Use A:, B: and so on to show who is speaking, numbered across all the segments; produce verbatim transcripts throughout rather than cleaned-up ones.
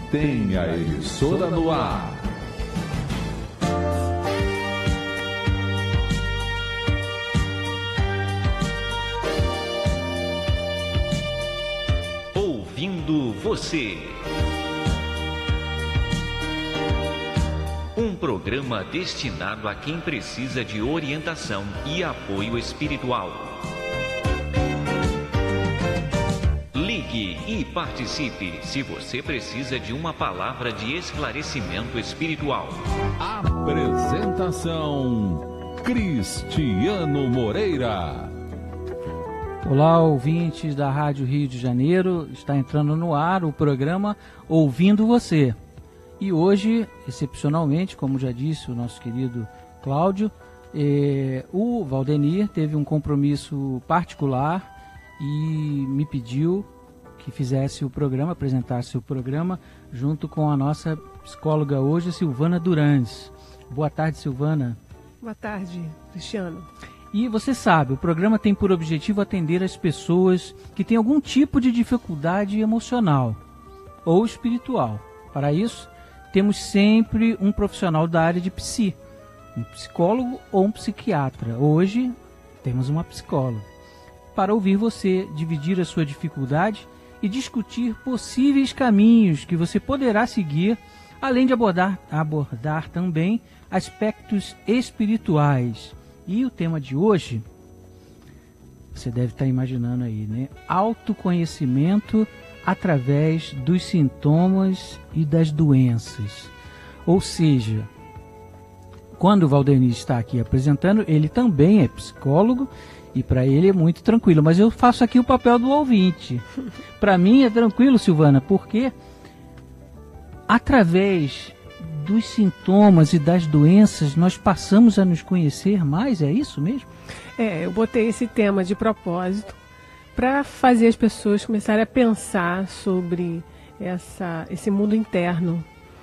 A: tem a emissora no ar.
B: Ouvindo você. Um programa destinado a quem precisa de orientação e apoio espiritual. Ligue e participe se você precisa de uma palavra de esclarecimento espiritual.
A: Apresentação: Cristiano Moreira.
C: Olá, ouvintes da Rádio Rio de Janeiro. Está entrando no ar o programa Ouvindo Você. E hoje, excepcionalmente, como já disse o nosso querido Cláudio, eh, o Valdenir teve um compromisso particular e me pediu que fizesse o programa, apresentasse o programa, junto com a nossa psicóloga hoje, Silvana Durandes. Boa tarde, Silvana.
D: Boa tarde, Cristiano.
C: E você sabe, o programa tem por objetivo atender as pessoas que têm algum tipo de dificuldade emocional ou espiritual. Para isso, temos sempre um profissional da área de psi, um psicólogo ou um psiquiatra. Hoje, temos uma psicóloga. Para ouvir você dividir a sua dificuldade e discutir possíveis caminhos que você poderá seguir, além de abordar, abordar também aspectos espirituais. E o tema de hoje, você deve estar imaginando aí, né? Autoconhecimento através dos sintomas e das doenças. Ou seja, quando o Valdenir está aqui apresentando, ele também é psicólogo e para ele é muito tranquilo. Mas eu faço aqui o papel do ouvinte. Para mim é tranquilo, Silvana, porque através dos sintomas e das doenças nós passamos a nos conhecer mais, é isso mesmo?
D: É, eu botei esse tema de propósito para fazer as pessoas começarem a pensar sobre essa, esse mundo interno.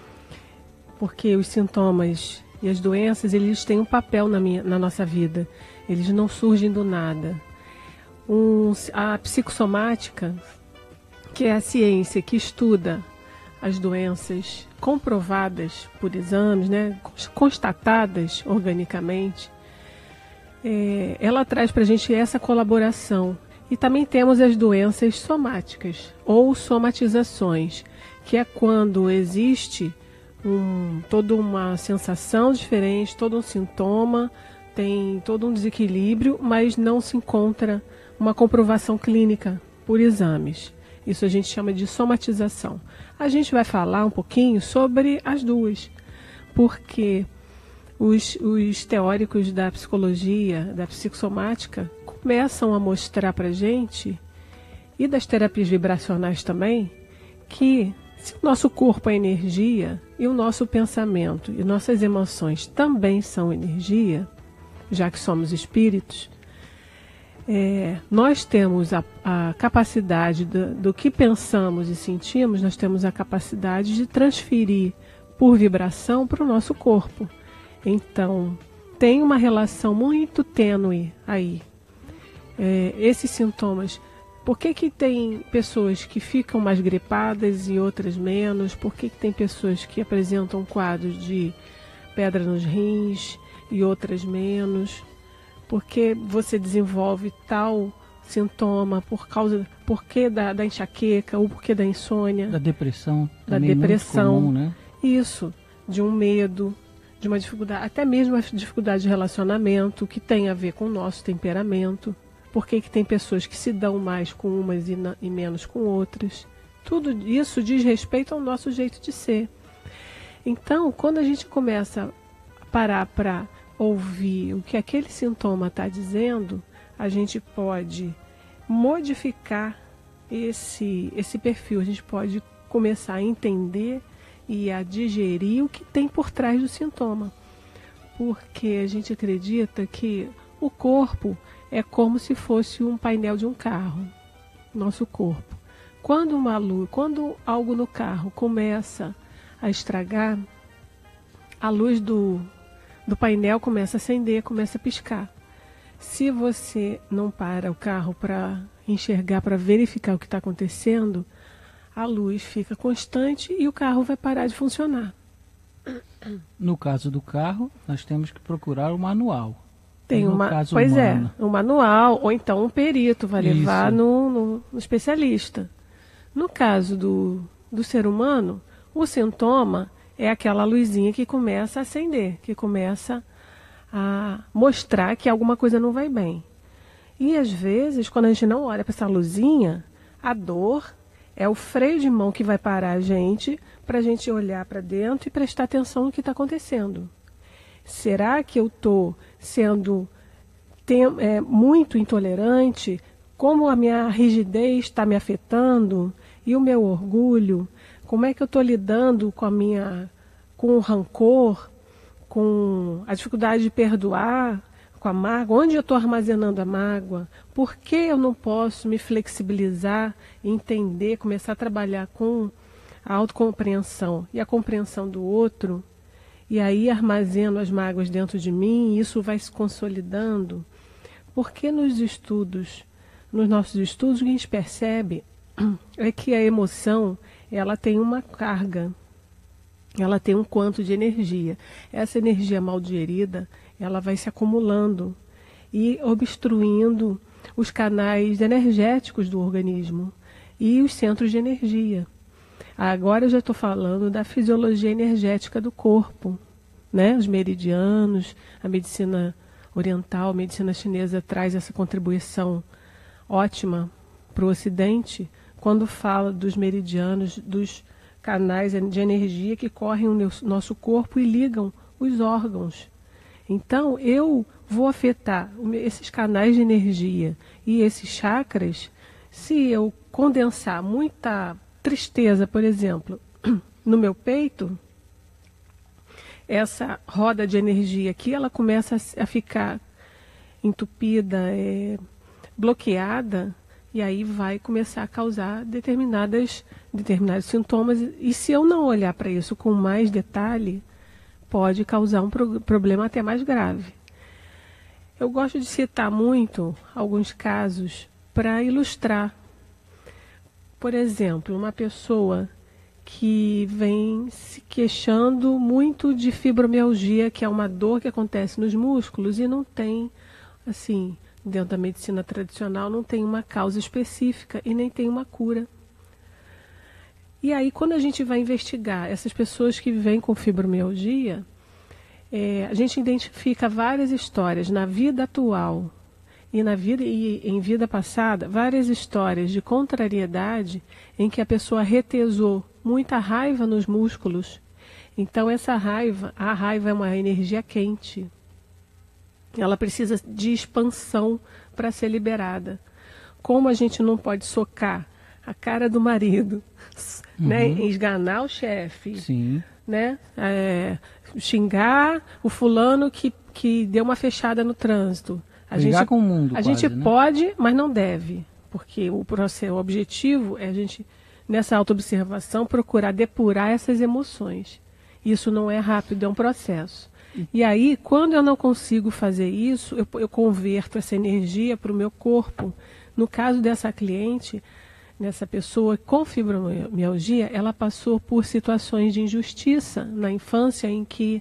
D: Porque os sintomas e as doenças, eles têm um papel na, minha, na nossa vida. Eles não surgem do nada. Um, a psicossomática, que é a ciência que estuda as doenças comprovadas por exames, né, constatadas organicamente, é, ela traz para a gente essa colaboração. E também temos as doenças somáticas, ou somatizações, que é quando existe um, toda uma sensação diferente, todo um sintoma, tem todo um desequilíbrio, mas não se encontra uma comprovação clínica por exames. Isso a gente chama de somatização. A gente vai falar um pouquinho sobre as duas, porque os, os teóricos da psicologia, da psicossomática, começam a mostrar para a gente, e das terapias vibracionais também, que se o nosso corpo é energia, e o nosso pensamento e nossas emoções também são energia, já que somos espíritos, é, nós temos a, a capacidade do, do que pensamos e sentimos, nós temos a capacidade de transferir por vibração para o nosso corpo. Então, tem uma relação muito tênue aí. É, esses sintomas, por que que tem pessoas que ficam mais gripadas e outras menos? Por que que tem pessoas que apresentam quadros de pedra nos rins e outras menos? Porque você desenvolve tal sintoma por causa, por que da, da enxaqueca ou por que da insônia?
C: Da depressão.
D: Da depressão.
C: Muito comum, né?
D: Isso, de um medo, de uma dificuldade, até mesmo a dificuldade de relacionamento, que tem a ver com o nosso temperamento. Por que que tem pessoas que se dão mais com umas e, na, e menos com outras? Tudo isso diz respeito ao nosso jeito de ser. Então, quando a gente começa a parar para ouvir o que aquele sintoma está dizendo, a gente pode modificar esse, esse perfil. A gente pode começar a entender e a digerir o que tem por trás do sintoma. Porque a gente acredita que o corpo é como se fosse um painel de um carro, nosso corpo. Quando uma luz, quando algo no carro começa a estragar, a luz do, do painel começa a acender, começa a piscar. Se você não para o carro para enxergar, para verificar o que está acontecendo, a luz fica constante e o carro vai parar de funcionar.
C: No caso do carro, nós temos que procurar o manual.
D: Tem
C: no
D: uma,
C: caso
D: pois
C: humano,
D: é, um manual ou então um perito vai levar no, no, no especialista. No caso do, do ser humano, o sintoma é aquela luzinha que começa a acender, que começa a mostrar que alguma coisa não vai bem. E às vezes, quando a gente não olha para essa luzinha, a dor é o freio de mão que vai parar a gente para a gente olhar para dentro e prestar atenção no que está acontecendo. Será que eu estou sendo tem, é, muito intolerante? Como a minha rigidez está me afetando? E o meu orgulho? Como é que eu estou lidando com a minha, com o rancor, com a dificuldade de perdoar, com a mágoa? Onde eu estou armazenando a mágoa? Por que eu não posso me flexibilizar, entender, começar a trabalhar com a autocompreensão e a compreensão do outro? E aí armazeno as mágoas dentro de mim e isso vai se consolidando. Porque nos estudos, nos nossos estudos, o que a gente percebe é que a emoção, ela tem uma carga, ela tem um quanto de energia. Essa energia mal digerida, ela vai se acumulando e obstruindo os canais energéticos do organismo e os centros de energia. Agora eu já estou falando da fisiologia energética do corpo, né? Os meridianos, a medicina oriental, a medicina chinesa traz essa contribuição ótima para o Ocidente, quando fala dos meridianos, dos canais de energia que correm no nosso corpo e ligam os órgãos. Então, eu vou afetar esses canais de energia e esses chakras se eu condensar muita tristeza, por exemplo, no meu peito. Essa roda de energia aqui, ela começa a ficar entupida, é, bloqueada, e aí vai começar a causar determinadas, determinados sintomas. E se eu não olhar para isso com mais detalhe, pode causar um pro, problema até mais grave. Eu gosto de citar muito alguns casos para ilustrar. Por exemplo, uma pessoa que vem se queixando muito de fibromialgia, que é uma dor que acontece nos músculos e não tem, assim, dentro da medicina tradicional, não tem uma causa específica e nem tem uma cura. E aí, quando a gente vai investigar essas pessoas que vêm com fibromialgia, é, a gente identifica várias histórias na vida atual e na vida e em vida passada, várias histórias de contrariedade em que a pessoa retesou muita raiva nos músculos. Então essa raiva, a raiva é uma energia quente. Ela precisa de expansão para ser liberada. Como a gente não pode socar a cara do marido, uhum. né, esganar o chefe,
C: Sim.
D: né, é, xingar o fulano que, que deu uma fechada no trânsito. A
C: Brigar
D: gente,
C: com o mundo,
D: a
C: quase,
D: gente
C: né?
D: pode, mas não deve, porque o processo, o objetivo é a gente, nessa autoobservação, procurar depurar essas emoções. Isso não é rápido, é um processo. E aí, quando eu não consigo fazer isso, eu, eu converto essa energia para o meu corpo. No caso dessa cliente, nessa pessoa com fibromialgia, ela passou por situações de injustiça na infância em que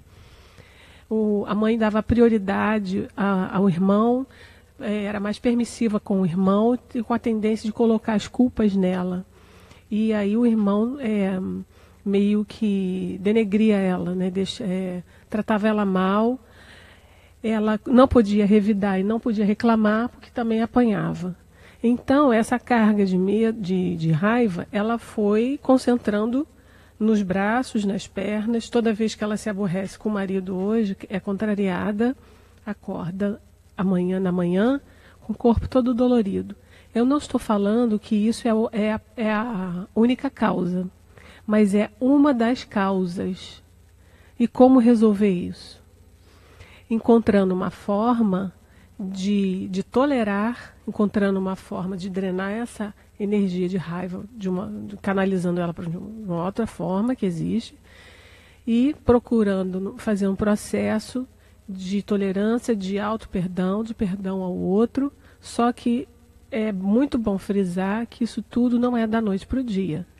D: o, a mãe dava prioridade a, ao irmão, é, era mais permissiva com o irmão e com a tendência de colocar as culpas nela. E aí o irmão é, meio que denegria ela, né? Deixa, é, tratava ela mal, ela não podia revidar e não podia reclamar porque também apanhava. Então essa carga de, medo, de, de raiva, ela foi concentrando nos braços, nas pernas. Toda vez que ela se aborrece com o marido hoje, é contrariada, acorda amanhã na manhã com o corpo todo dolorido. Eu não estou falando que isso é, é, é a única causa, mas é uma das causas. E como resolver isso? Encontrando uma forma de, de tolerar, encontrando uma forma de drenar essa energia de raiva, de uma, de, canalizando ela para uma outra forma que existe, e procurando fazer um processo de tolerância, de auto-perdão, de perdão ao outro, só que é muito bom frisar que isso tudo não é da noite para o dia.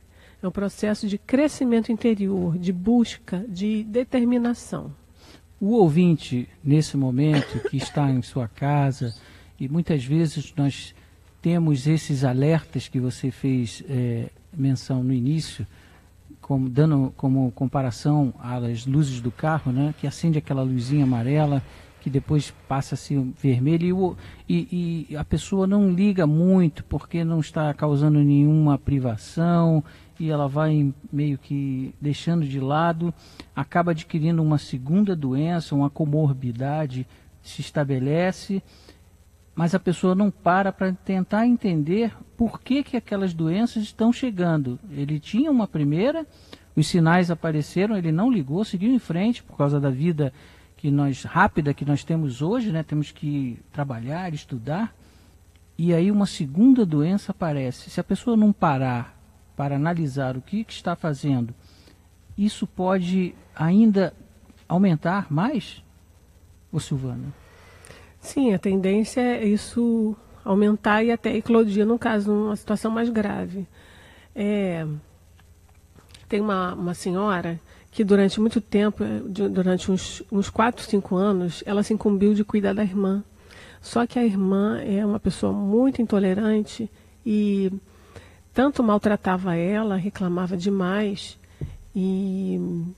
D: É um processo de crescimento interior, de busca, de determinação.
C: O ouvinte, nesse momento, que está em sua casa, e muitas vezes nós temos esses alertas que você fez é, menção no início, como, dando como comparação às luzes do carro, né, que acende aquela luzinha amarela, que depois passa a ser vermelho, e, e, e a pessoa não liga muito porque não está causando nenhuma privação, e ela vai meio que deixando de lado, acaba adquirindo uma segunda doença, uma comorbidade se estabelece, mas a pessoa não para para tentar entender por que, que aquelas doenças estão chegando. Ele tinha uma primeira, os sinais apareceram, ele não ligou, seguiu em frente por causa da vida que nós, rápida que nós temos hoje, né? Temos que trabalhar, estudar, e aí uma segunda doença aparece. Se a pessoa não parar para analisar o que, que está fazendo, isso pode ainda aumentar mais, ô Silvana?
D: Sim, a tendência é isso aumentar e até eclodir, no caso, numa situação mais grave. É, tem uma, uma senhora que durante muito tempo, durante uns, uns quatro, cinco anos, ela se incumbiu de cuidar da irmã. Só que a irmã é uma pessoa muito intolerante e tanto maltratava ela, reclamava demais e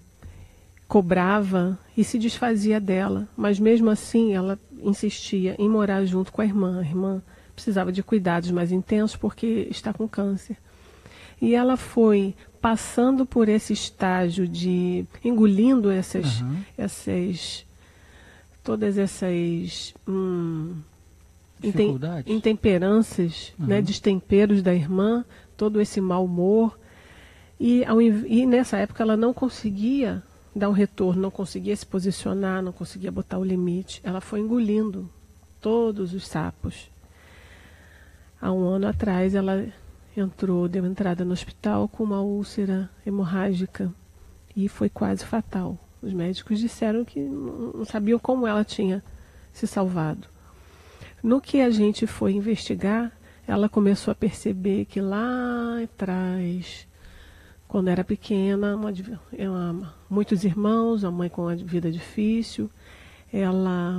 D: cobrava e se desfazia dela. Mas mesmo assim ela insistia em morar junto com a irmã. A irmã precisava de cuidados mais intensos porque está com câncer. E ela foi passando por esse estágio de engolindo essas, uhum. essas todas essas hum, intem, intemperanças, uhum. né, destemperos da irmã, todo esse mau humor. E, ao, e nessa época ela não conseguia dar um retorno, não conseguia se posicionar, não conseguia botar o limite. Ela foi engolindo todos os sapos. Há um ano atrás ela entrou, deu entrada no hospital com uma úlcera hemorrágica e foi quase fatal. Os médicos disseram que não sabiam como ela tinha se salvado. No que a gente foi investigar, ela começou a perceber que lá atrás, quando era pequena, uma, uma, muitos irmãos, a mãe com uma vida difícil, ela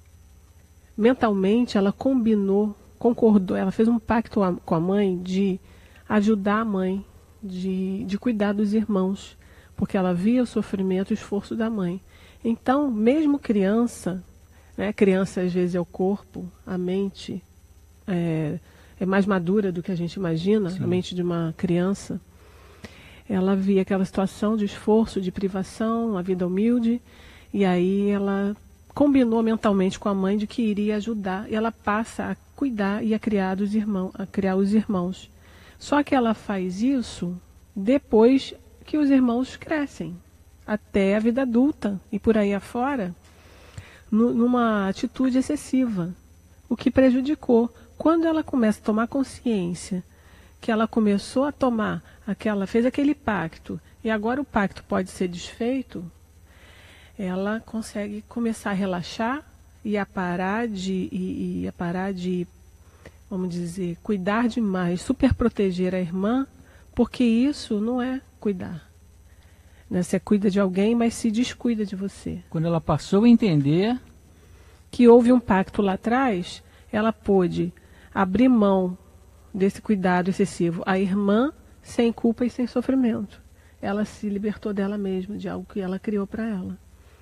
D: mentalmente ela combinou, concordou, ela fez um pacto com a mãe de ajudar a mãe, de, de cuidar dos irmãos, porque ela via o sofrimento e o esforço da mãe. Então, mesmo criança, né, criança às vezes é o corpo, a mente é, é mais madura do que a gente imagina, Sim. a mente de uma criança, ela via aquela situação de esforço, de privação, a vida humilde, e aí ela combinou mentalmente com a mãe de que iria ajudar, e ela passa a cuidar e a criar os irmãos, a criar os irmãos. Só que ela faz isso depois que os irmãos crescem, até a vida adulta e por aí afora, no, numa atitude excessiva, o que prejudicou. Quando ela começa a tomar consciência que ela começou a tomar aquela, fez aquele pacto e agora o pacto pode ser desfeito, ela consegue começar a relaxar e a parar de, e, e a parar de, vamos dizer, cuidar demais, superproteger a irmã, porque isso não é cuidar. Né? Você cuida de alguém, mas se descuida de você.
C: Quando ela passou a entender
D: que houve um pacto lá atrás, ela pôde abrir mão desse cuidado excessivo. A irmã, sem culpa e sem sofrimento. Ela se libertou dela mesma, de algo que ela criou para ela.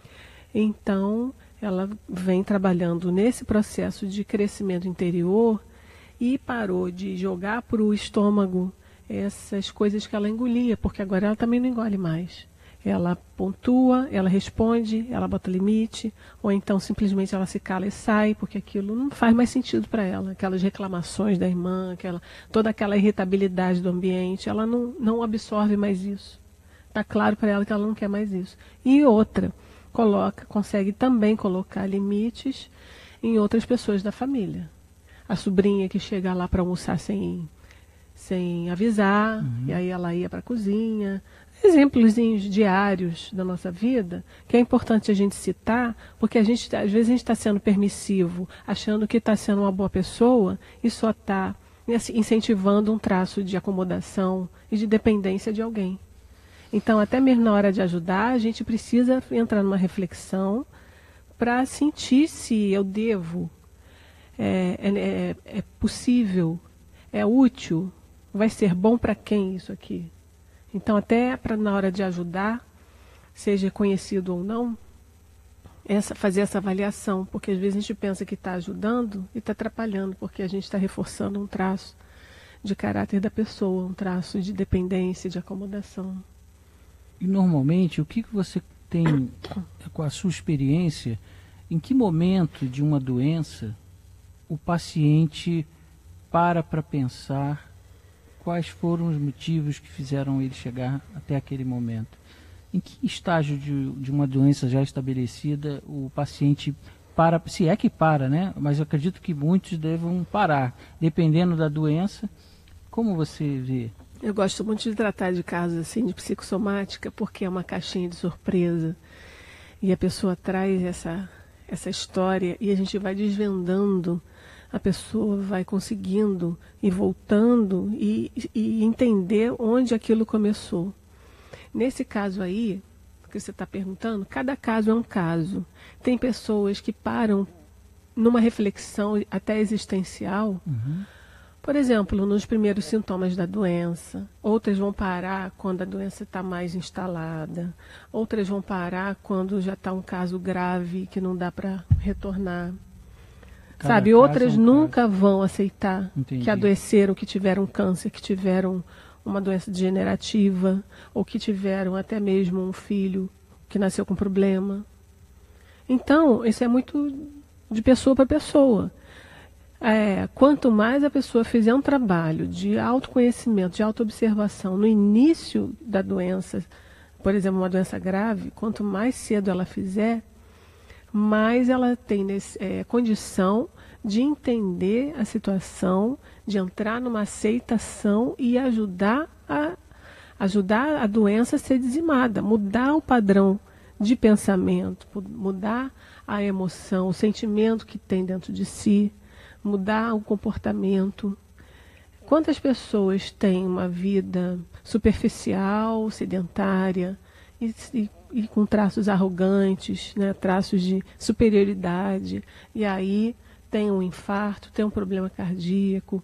D: Então, ela vem trabalhando nesse processo de crescimento interior e parou de jogar para o estômago essas coisas que ela engolia, porque agora ela também não engole mais. Ela pontua, ela responde, ela bota limite, ou então simplesmente ela se cala e sai, porque aquilo não faz mais sentido para ela. Aquelas reclamações da irmã, aquela, toda aquela irritabilidade do ambiente, ela não, não absorve mais isso. Está claro para ela que ela não quer mais isso. E outra, coloca, consegue também colocar limites em outras pessoas da família. A sobrinha que chega lá para almoçar sem, sem avisar, uhum. e aí ela ia para a cozinha. Exemplos diários da nossa vida, que é importante a gente citar, porque a gente, às vezes a gente está sendo permissivo, achando que está sendo uma boa pessoa e só está incentivando um traço de acomodação e de dependência de alguém. Então, até mesmo na hora de ajudar, a gente precisa entrar numa reflexão para sentir se eu devo, é, é, é possível, é útil, vai ser bom para quem isso aqui. Então, até para na hora de ajudar, seja conhecido ou não, essa, fazer essa avaliação, porque às vezes a gente pensa que está ajudando e está atrapalhando, porque a gente está reforçando um traço de caráter da pessoa, um traço de dependência, de acomodação.
C: E normalmente, o que, que você tem, com a sua experiência, em que momento de uma doença o paciente para para pensar quais foram os motivos que fizeram ele chegar até aquele momento? Em que estágio de, de uma doença já estabelecida o paciente para, se é que para, né? Mas eu acredito que muitos devam parar, dependendo da doença. Como você vê?
D: Eu gosto muito de tratar de casos assim de psicossomática, porque é uma caixinha de surpresa e a pessoa traz essa, essa história e a gente vai desvendando, a pessoa vai conseguindo ir voltando e, e entender onde aquilo começou. Nesse caso aí, que você está perguntando, cada caso é um caso. Tem pessoas que param numa reflexão até existencial,
C: Uhum.
D: por exemplo, nos primeiros sintomas da doença. Outras vão parar quando a doença está mais instalada. Outras vão parar quando já está um caso grave que não dá para retornar.
C: Cada
D: Sabe,
C: caso
D: outras
C: é um
D: nunca vão aceitar
C: Entendi.
D: que adoeceram, que tiveram câncer, que tiveram uma doença degenerativa, ou que tiveram até mesmo um filho que nasceu com problema. Então, isso é muito de pessoa para pessoa. É, quanto mais a pessoa fizer um trabalho de autoconhecimento, de autoobservação no início da doença, por exemplo, uma doença grave, quanto mais cedo ela fizer, mais ela tem nesse, é, condição de entender a situação, de entrar numa aceitação e ajudar a, ajudar a doença a ser dizimada, mudar o padrão de pensamento, mudar a emoção, o sentimento que tem dentro de si, mudar o comportamento. Quantas pessoas têm uma vida superficial, sedentária e, e, e com traços arrogantes, né, traços de superioridade, e aí tem um infarto, tem um problema cardíaco,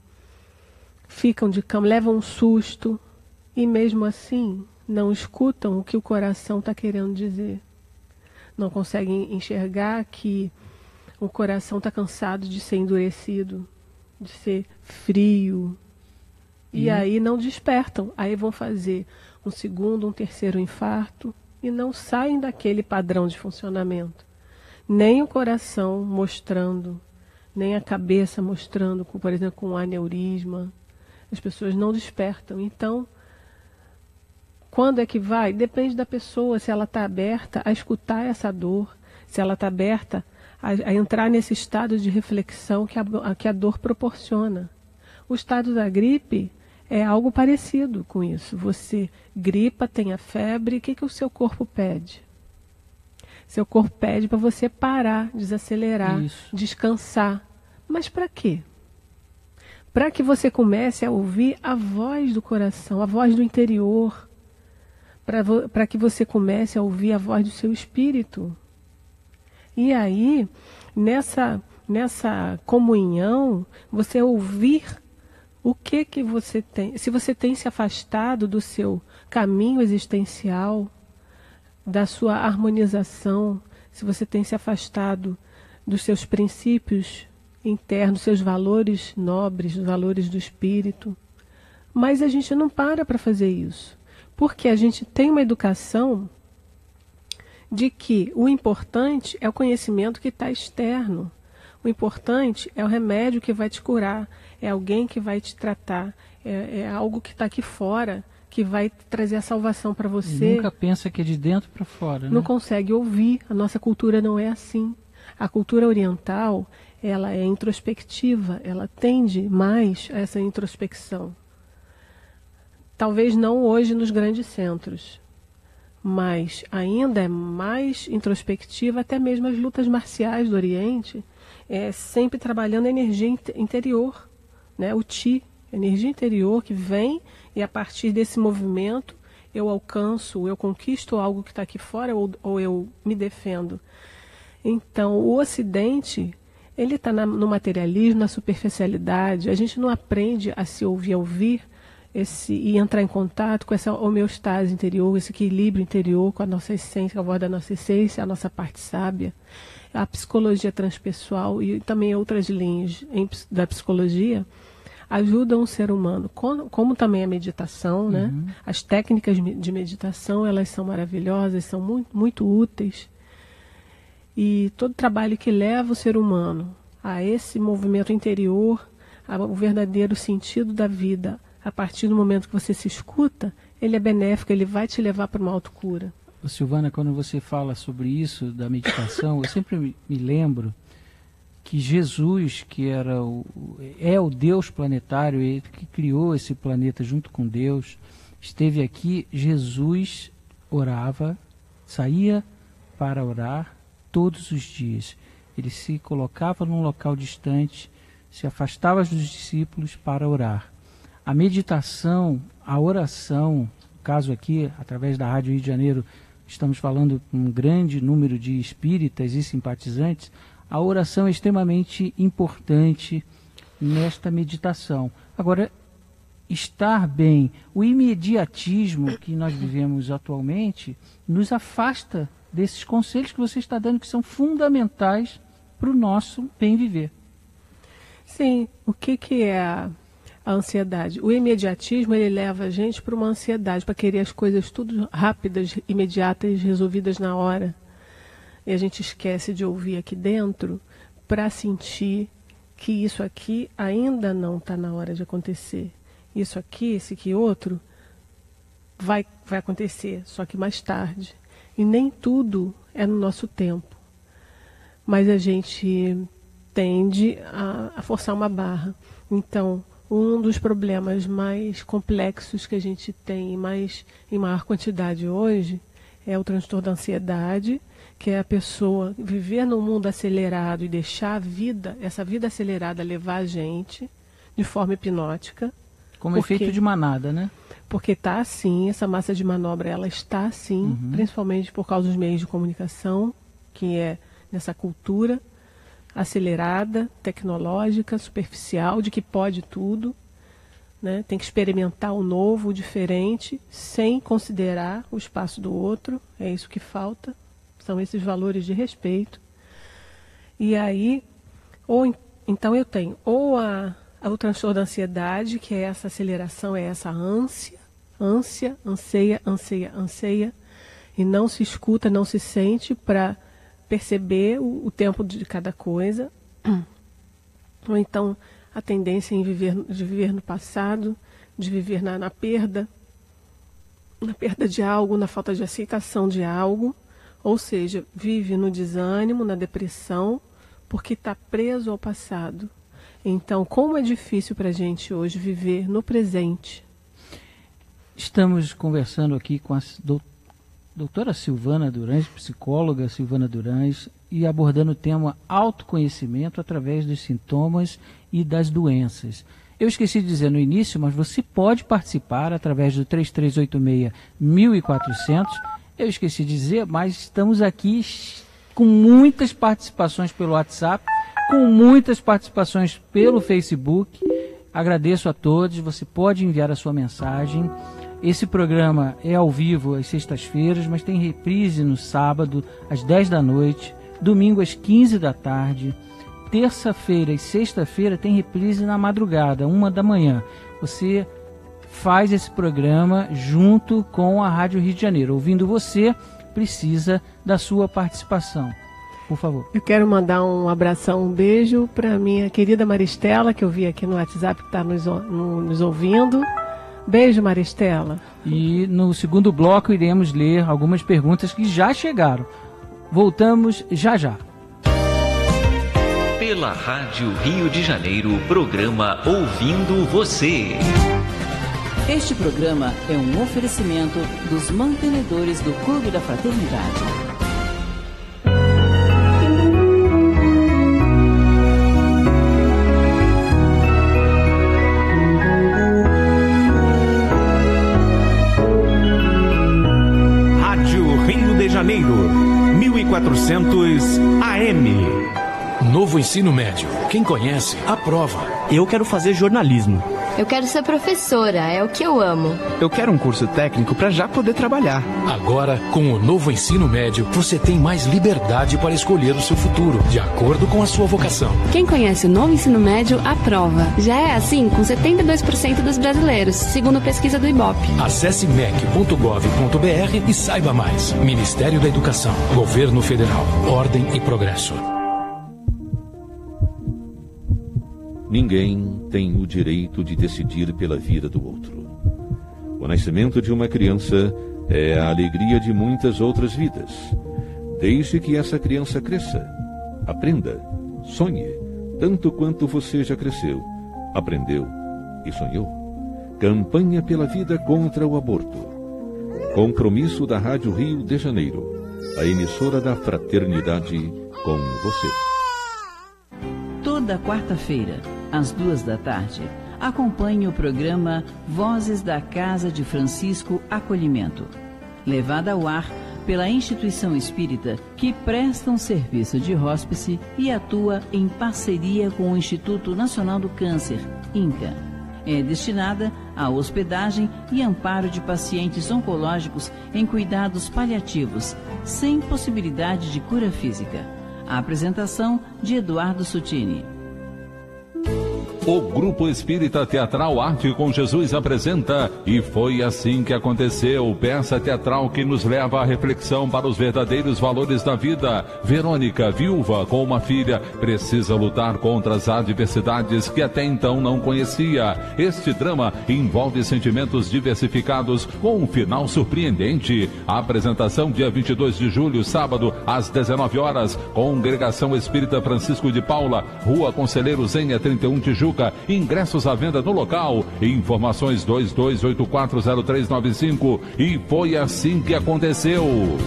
D: ficam de cama, levam um susto e mesmo assim não escutam o que o coração está querendo dizer. Não conseguem enxergar que o coração está cansado de ser endurecido, de ser frio. E, e aí não despertam. Aí vão fazer um segundo, um terceiro infarto e não saem daquele padrão de funcionamento. Nem o coração mostrando, nem a cabeça mostrando, por exemplo, com um aneurisma. As pessoas não despertam. Então, quando é que vai? Depende da pessoa, se ela está aberta a escutar essa dor, se ela está aberta a, a entrar nesse estado de reflexão que a, a, que a dor proporciona. O estado da gripe é algo parecido com isso. Você gripa, tem a febre, o que, que o seu corpo pede? Seu corpo pede para você parar, desacelerar,
C: Isso.
D: descansar. Mas para quê? Para que você comece a ouvir a voz do coração, a voz do interior. Para que você comece a ouvir a voz do seu espírito. E aí, nessa, nessa comunhão, você ouvir o que, que você tem. Se você tem se afastado do seu caminho existencial, da sua harmonização, se você tem se afastado dos seus princípios internos, seus valores nobres, os valores do espírito. Mas a gente não para para fazer isso. Porque a gente tem uma educação de que o importante é o conhecimento que está externo. O importante é o remédio que vai te curar, é alguém que vai te tratar, é, é algo que está aqui fora, que vai trazer a salvação para você.
C: E nunca pensa que é de dentro para fora, né?
D: Não consegue ouvir. A nossa cultura não é assim. A cultura oriental, ela é introspectiva, ela tende mais a essa introspecção. Talvez não hoje nos grandes centros, mas ainda é mais introspectiva, até mesmo as lutas marciais do Oriente, é sempre trabalhando a energia interior né? O Ti, energia interior que vem e a partir desse movimento eu alcanço, eu conquisto algo que está aqui fora ou, ou eu me defendo. Então, o Ocidente, ele está no materialismo, na superficialidade. A gente não aprende a se ouvir, a ouvir esse, e entrar em contato com essa homeostase interior, esse equilíbrio interior, com a nossa essência, a voz da nossa essência, a nossa parte sábia. A psicologia transpessoal e também outras linhas em, da psicologia ajudam o ser humano, como, como também a meditação, né? Uhum. As técnicas de meditação, elas são maravilhosas, são muito, muito úteis. E todo trabalho que leva o ser humano a esse movimento interior, ao verdadeiro sentido da vida, a partir do momento que você se escuta, ele é benéfico, ele vai te levar para uma autocura.
C: Silvana, quando você fala sobre isso, da meditação, eu sempre me, me lembro que Jesus, que era o, é o Deus planetário, ele que criou esse planeta junto com Deus, esteve aqui. Jesus orava, saía para orar todos os dias. Ele se colocava num local distante, se afastava dos discípulos para orar. A meditação, a oração, no caso aqui, através da Rádio Rio de Janeiro, estamos falando com um grande número de espíritas e simpatizantes. A oração é extremamente importante nesta meditação. Agora, estar bem, o imediatismo que nós vivemos atualmente nos afasta desses conselhos que você está dando, que são fundamentais para o nosso bem viver.
D: Sim, o que, que é a, a ansiedade? O imediatismo, ele leva a gente para uma ansiedade, para querer as coisas tudo rápidas, imediatas, resolvidas na hora. E a gente esquece de ouvir aqui dentro para sentir que isso aqui ainda não está na hora de acontecer. Isso aqui, esse aqui outro, vai, vai acontecer, só que mais tarde. E nem tudo é no nosso tempo. Mas a gente tende a, a forçar uma barra. Então, um dos problemas mais complexos que a gente tem, mais, em maior quantidade hoje, é o transtorno da ansiedade, que é a pessoa viver num mundo acelerado e deixar a vida, essa vida acelerada levar a gente de forma hipnótica.
C: Como
D: porque,
C: efeito de manada, né?
D: Porque está assim, essa massa de manobra, ela está assim, uhum. principalmente por causa dos meios de comunicação, que é nessa cultura acelerada, tecnológica, superficial, de que pode tudo, né? Tem que experimentar o novo, o diferente, sem considerar o espaço do outro, é isso que falta. São esses valores de respeito. E aí, ou então eu tenho ou a, a, o transtorno da ansiedade, que é essa aceleração, é essa ânsia, ânsia, anseia, anseia, anseia, e não se escuta, não se sente para perceber o, o tempo de cada coisa. Ou então a tendência em viver, de viver no passado, de viver na, na perda, na perda de algo, na falta de aceitação de algo. Ou seja, vive no desânimo, na depressão, porque está preso ao passado. Então, como é difícil para a gente hoje viver no presente?
C: Estamos conversando aqui com a doutora Silvana Durães, psicóloga Silvana Durães, e abordando o tema autoconhecimento através dos sintomas e das doenças. Eu esqueci de dizer no início, mas você pode participar através do três três oito seis, um quatro zero zero. Eu esqueci de dizer, mas estamos aqui com muitas participações pelo WhatsApp, com muitas participações pelo Facebook. Agradeço a todos, você pode enviar a sua mensagem. Esse programa é ao vivo às sextas-feiras, mas tem reprise no sábado, às dez da noite, domingo às quinze da tarde, terça-feira e sexta-feira tem reprise na madrugada, uma da manhã. Você faz esse programa junto com a Rádio Rio de Janeiro. Ouvindo você, precisa da sua participação. Por favor.
D: Eu quero mandar um abração, um beijo para minha querida Maristela, que eu vi aqui no WhatsApp, que está nos, no, nos ouvindo. Beijo, Maristela.
C: E no segundo bloco iremos ler algumas perguntas que já chegaram. Voltamos já já.
B: Pela Rádio Rio de Janeiro, programa Ouvindo Você.
E: Este programa é um oferecimento dos mantenedores do Clube da Fraternidade.
F: Janeiro, mil e quatrocentos A M.
G: Novo ensino médio. Quem conhece, aprova.
H: Eu quero fazer jornalismo.
I: Eu quero ser professora, é o que eu amo.
J: Eu quero um curso técnico para já poder trabalhar.
G: Agora, com o novo ensino médio, você tem mais liberdade para escolher o seu futuro, de acordo com a sua vocação.
K: Quem conhece o novo ensino médio, aprova. Já é assim com setenta e dois por cento dos brasileiros, segundo pesquisa do Ibope.
G: Acesse m e c ponto gov ponto b r e saiba mais. Ministério da Educação, Governo Federal, Ordem e Progresso.
L: Ninguém tem o direito de decidir pela vida do outro. O nascimento de uma criança é a alegria de muitas outras vidas. Desde que essa criança cresça, aprenda, sonhe, tanto quanto você já cresceu, aprendeu e sonhou. Campanha pela vida contra o aborto. Compromisso da Rádio Rio de Janeiro, a emissora da fraternidade com você.
E: Toda quarta-feira, às duas da tarde, acompanhe o programa Vozes da Casa de Francisco Acolhimento, levada ao ar pela instituição espírita que presta um serviço de hóspice e atua em parceria com o Instituto Nacional do Câncer, INCA. É destinada à hospedagem e amparo de pacientes oncológicos em cuidados paliativos, sem possibilidade de cura física. A apresentação de Eduardo Sutini.
A: O Grupo Espírita Teatral Arte com Jesus apresenta E Foi Assim Que Aconteceu, peça teatral que nos leva à reflexão para os verdadeiros valores da vida. Verônica, viúva com uma filha, precisa lutar contra as adversidades que até então não conhecia. Este drama envolve sentimentos diversificados com um final surpreendente. A apresentação dia vinte e dois de julho, sábado, às dezenove horas, Congregação Espírita Francisco de Paula, Rua Conselheiro Zenha, trinta e um, Tijuca. Ingressos à venda no local. Informações dois dois oito quatro zero três nove cinco. E foi assim que aconteceu.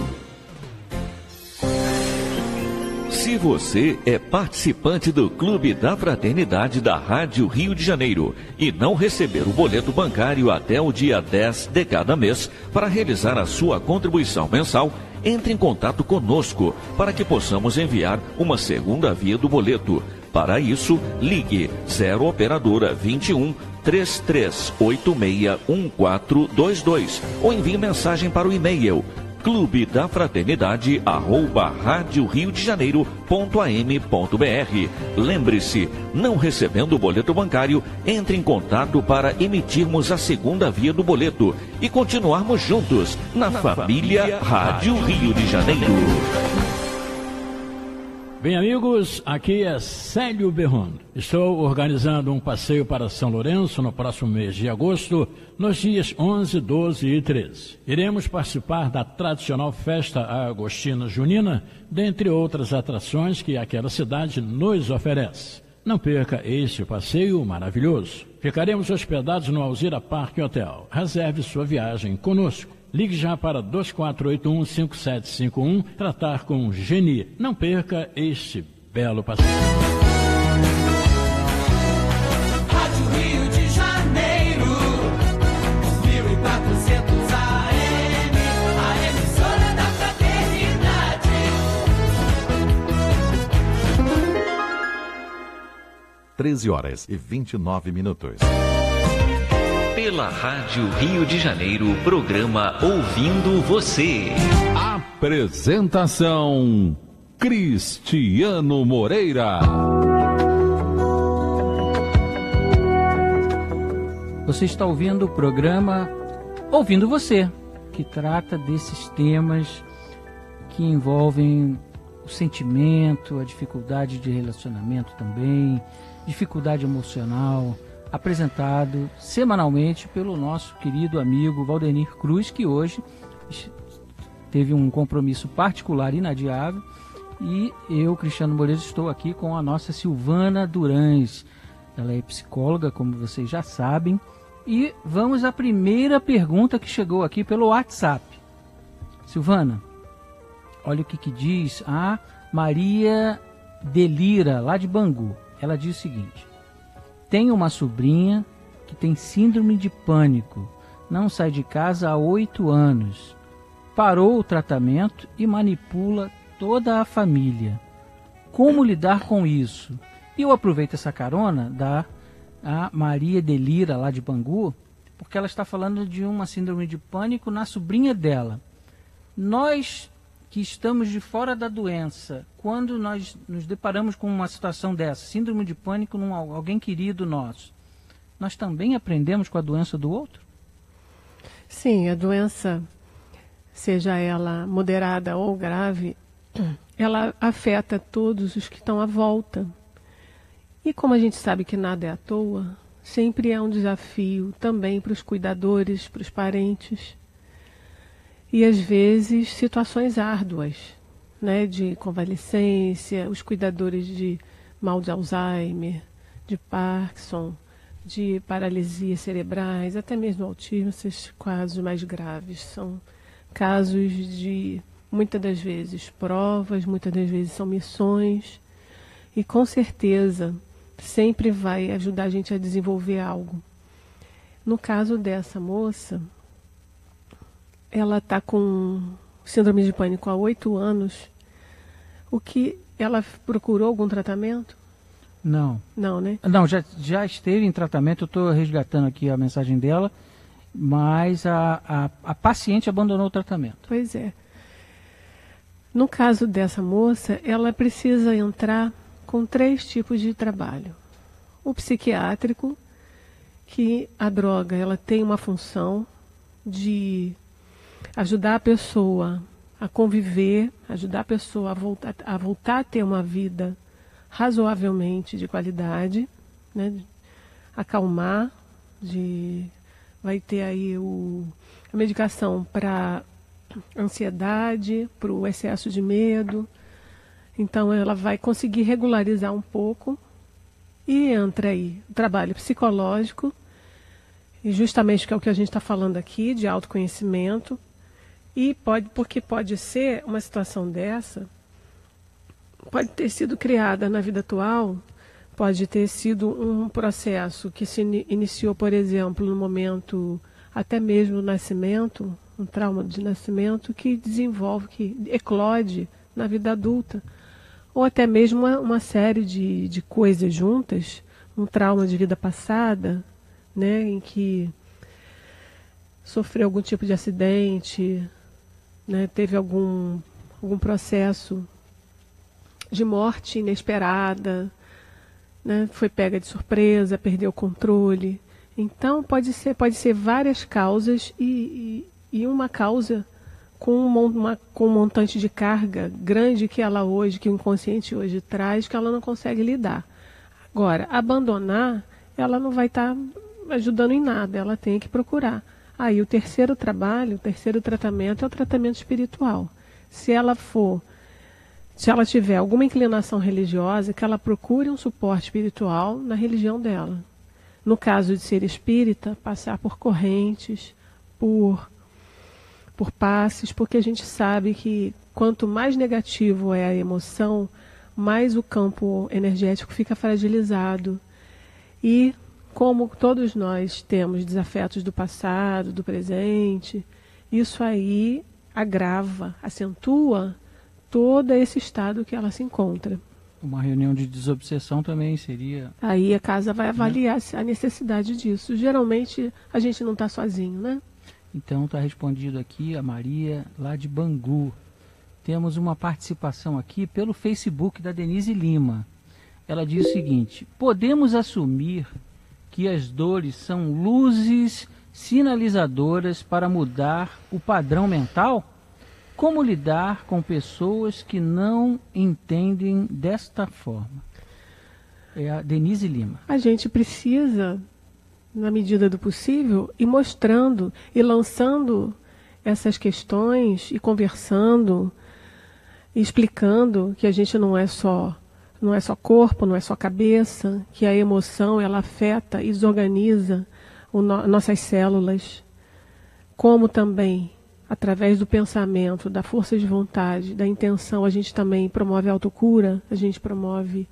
B: Se você é participante do Clube da Fraternidade da Rádio Rio de Janeiro e não receber o boleto bancário até o dia dez de cada mês para realizar a sua contribuição mensal, entre em contato conosco para que possamos enviar uma segunda via do boleto. Para isso, ligue zero operadora vinte e um, três três oito seis, um quatro dois dois ou envie mensagem para o e-mail clube da fraternidade arroba rádio rio de janeiro ponto a m ponto b r. Lembre-se, não recebendo o boleto bancário, entre em contato para emitirmos a segunda via do boleto e continuarmos juntos na, na família, família Rádio Rio de Janeiro.
M: Bem, amigos, aqui é Célio Berron. Estou organizando um passeio para São Lourenço no próximo mês de agosto, nos dias onze, doze e treze. Iremos participar da tradicional festa agostina junina, dentre outras atrações que aquela cidade nos oferece. Não perca este passeio maravilhoso. Ficaremos hospedados no Alzira Parque Hotel. Reserve sua viagem conosco. Ligue já para dois quatro oito um, cinco sete cinco um, tratar com Geni. Não perca este belo passeio.
N: Rádio Rio de Janeiro, mil e quatrocentos A M, a emissora da fraternidade.
O: treze horas e vinte e nove minutos.
B: Pela Rádio Rio de Janeiro, programa Ouvindo Você.
A: Apresentação Cristiano Moreira.
C: Você está ouvindo o programa Ouvindo Você, que trata desses temas que envolvem o sentimento, a dificuldade de relacionamento também, dificuldade emocional, apresentado semanalmente pelo nosso querido amigo Valdenir Cruz, que hoje teve um compromisso particular inadiável, e eu, Cristiano Moreira, estou aqui com a nossa Silvana Durães. Ela é psicóloga, como vocês já sabem, e vamos à primeira pergunta que chegou aqui pelo WhatsApp. Silvana, olha o que, que diz a Maria Delira, lá de Bangu. Ela diz o seguinte: tenho uma sobrinha que tem síndrome de pânico, não sai de casa há oito anos. parou o tratamento e manipula toda a família. Como lidar com isso? E eu aproveito essa carona da a Maria Delira, lá de Bangu, porque ela está falando de uma síndrome de pânico na sobrinha dela. Nós que estamos de fora da doença, quando nós nos deparamos com uma situação dessa, síndrome de pânico num alguém querido nosso, nós também aprendemos com a doença do outro?
D: Sim, a doença, seja ela moderada ou grave, ela afeta todos os que estão à volta. E como a gente sabe que nada é à toa, sempre é um desafio também para os cuidadores, para os parentes. E às vezes situações árduas, né, de convalescência, os cuidadores de mal de Alzheimer, de Parkinson, de paralisia cerebrais, até mesmo autismo, esses casos mais graves. São casos de, muitas das vezes, provas, muitas das vezes são missões, e com certeza sempre vai ajudar a gente a desenvolver algo. No caso dessa moça, ela está com síndrome de pânico há oito anos. O que ela procurou algum tratamento?
C: Não.
D: Não, né?
C: Não, já, já esteve em tratamento, eu estou resgatando aqui a mensagem dela, mas a, a, a paciente abandonou o tratamento.
D: Pois é. No caso dessa moça, ela precisa entrar com três tipos de trabalho. O psiquiátrico, que a droga ela tem uma função de ajudar a pessoa a conviver, ajudar a pessoa a voltar a, voltar a ter uma vida razoavelmente de qualidade, né? Acalmar, de, vai ter aí o, a medicação para ansiedade, para o excesso de medo. Então ela vai conseguir regularizar um pouco e entra aí o trabalho psicológico, e justamente que é o que a gente está falando aqui, de autoconhecimento. E pode, porque pode ser uma situação dessa, pode ter sido criada na vida atual, pode ter sido um processo que se iniciou, por exemplo, no momento, até mesmo no nascimento, um trauma de nascimento que desenvolve, que eclode na vida adulta, ou até mesmo uma, uma série de, de coisas juntas, um trauma de vida passada, né, em que sofreu algum tipo de acidente, né, teve algum, algum processo de morte inesperada, né, foi pega de surpresa, perdeu o controle. Então pode ser, pode ser várias causas e, e, e uma causa com, uma, com um montante de carga grande que ela hoje, que o inconsciente hoje traz, que ela não consegue lidar. Agora, abandonar, ela não vai estar ajudando em nada, ela tem que procurar. Aí o terceiro trabalho, o terceiro tratamento é o tratamento espiritual. Se ela for, se ela tiver alguma inclinação religiosa, que ela procure um suporte espiritual na religião dela. No caso de ser espírita, passar por correntes, por, por passes, porque a gente sabe que quanto mais negativo é a emoção, mais o campo energético fica fragilizado. E como todos nós temos desafetos do passado, do presente, isso aí agrava, acentua todo esse estado que ela se encontra.
C: Uma reunião de desobsessão também seria...
D: Aí a casa vai avaliar né? a necessidade disso. Geralmente a gente não está sozinho, né?
C: Então está respondido aqui a Maria, lá de Bangu. Temos uma participação aqui pelo Facebook da Denise Lima. Ela diz o seguinte: podemos assumir que as dores são luzes sinalizadoras para mudar o padrão mental? Como lidar com pessoas que não entendem desta forma? É a Denise Lima.
D: A gente precisa, na medida do possível, ir mostrando e lançando essas questões e conversando, e explicando que a gente não é só não é só corpo, não é só cabeça, que a emoção ela afeta e desorganiza o no, nossas células, como também, através do pensamento, da força de vontade, da intenção, a gente também promove a autocura, a gente promove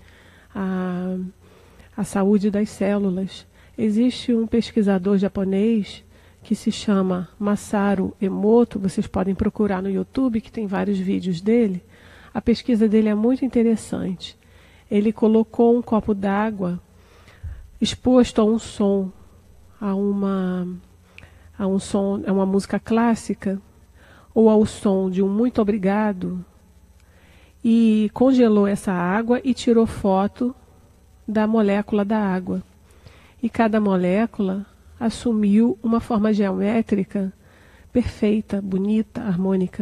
D: a, a saúde das células. Existe um pesquisador japonês que se chama Masaru Emoto, vocês podem procurar no YouTube, que tem vários vídeos dele. A pesquisa dele é muito interessante. Ele colocou um copo d'água exposto a um som, a uma, a um som, a uma música clássica, ou ao som de um muito obrigado, e congelou essa água e tirou foto da molécula da água. E cada molécula assumiu uma forma geométrica perfeita, bonita, harmônica.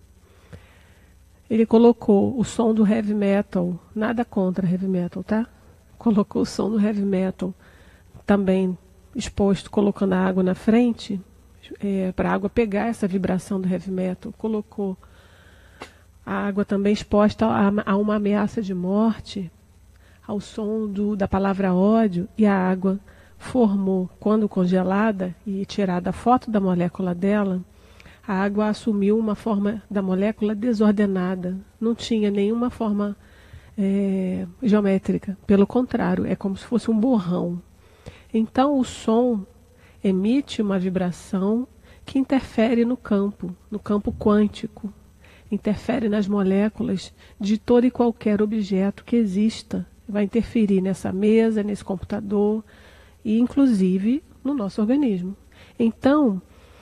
D: Ele colocou o som do heavy metal, nada contra heavy metal, tá? Colocou o som do heavy metal também exposto, colocando a água na frente, é, para a água pegar essa vibração do heavy metal. Colocou a água também exposta a, a uma ameaça de morte, ao som do, da palavra ódio, e a água formou, quando congelada e tirada a foto da molécula dela, a água assumiu uma forma da molécula desordenada, não tinha nenhuma forma é, geométrica, pelo contrário, é como se fosse um borrão. Então o som emite uma vibração que interfere no campo, no campo quântico, interfere nas moléculas de todo e qualquer objeto que exista, vai interferir nessa mesa, nesse computador e inclusive no nosso organismo. Então,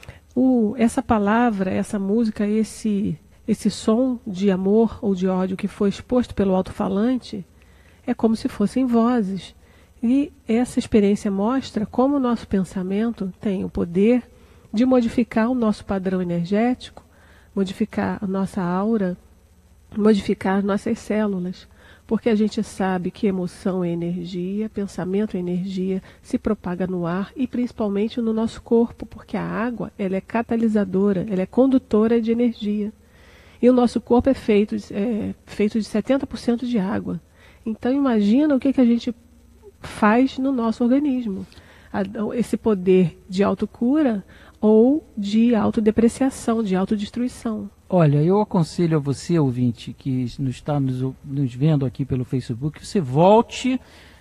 D: o, essa palavra, essa música, esse, esse som de amor ou de ódio que foi exposto pelo alto-falante é como se fossem vozes. E essa experiência mostra como o nosso pensamento tem o poder de modificar o nosso padrão energético, modificar a nossa aura, modificar as nossas células. Porque a gente sabe que emoção é energia, pensamento é energia, se propaga no ar e principalmente no nosso corpo, porque a água ela é catalisadora, ela é condutora de energia. E o nosso corpo é feito, é, feito de setenta por cento de água. Então imagina o que, que a gente faz no nosso organismo. Esse poder de autocura ou de autodepreciação, de autodestruição.
C: Olha, eu aconselho a você, ouvinte, que está nos, nos vendo aqui pelo Facebook, que você volte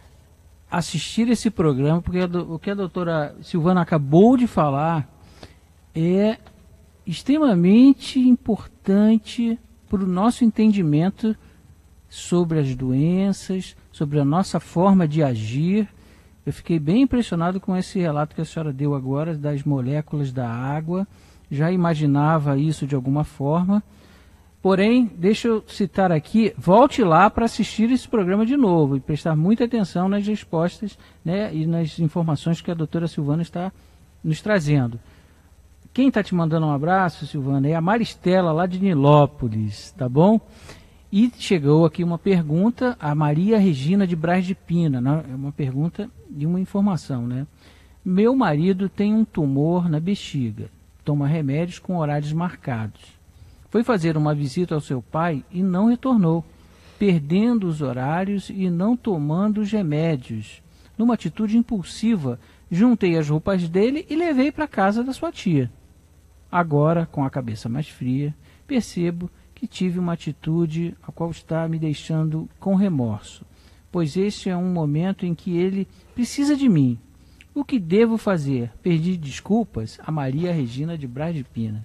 C: a assistir esse programa, porque o que a doutora Silvana acabou de falar é extremamente importante para o nosso entendimento sobre as doenças, sobre a nossa forma de agir. Eu fiquei bem impressionado com esse relato que a senhora deu agora das moléculas da água. Já imaginava isso de alguma forma. Porém, deixa eu citar aqui, volte lá para assistir esse programa de novo e prestar muita atenção nas respostas, né, e nas informações que a doutora Silvana está nos trazendo. Quem está te mandando um abraço, Silvana, é a Maristela, lá de Nilópolis, tá bom? E chegou aqui uma pergunta, a Maria Regina de Braz de Pina, né? É uma pergunta e uma informação, né? Meu marido tem um tumor na bexiga, toma remédios com horários marcados. Foi fazer uma visita ao seu pai e não retornou, perdendo os horários e não tomando os remédios. Numa atitude impulsiva, juntei as roupas dele e levei para casa da sua tia. Agora, com a cabeça mais fria, percebo que tive uma atitude a qual está me deixando com remorso, pois este é um momento em que ele precisa de mim. O que devo fazer? Pedir desculpas a Maria Regina de Braz de Pina.